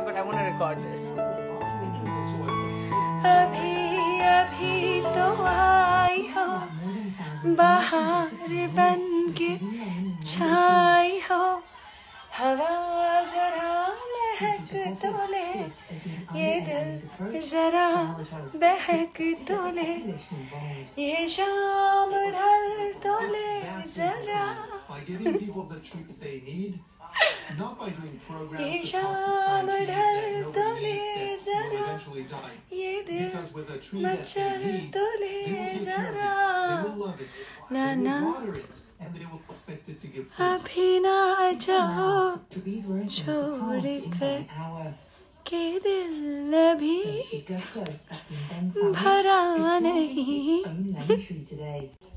but I want to record this. अभी अभी तो आई हो बाहर बन के छाई हो हवा जरा महक तो ले ये दिल जरा बहक तो ले ये शाम ढल तो ले जरा by giving people the treats they need, not by doing programs ये to शाम pop ढल तो nobody ले needs that will जरा eventually die. ये दिल Because with a tree that they मचल need, तो they ले will take care of जरा it, they will love it, ना they ना will water it, and they will expect it to give fruit. अभी ना जाओ Trees were open छोड़ for the past कर in our के दिल अभी Gusto at the Ben family भरा is planting नहीं its own lemon tree today.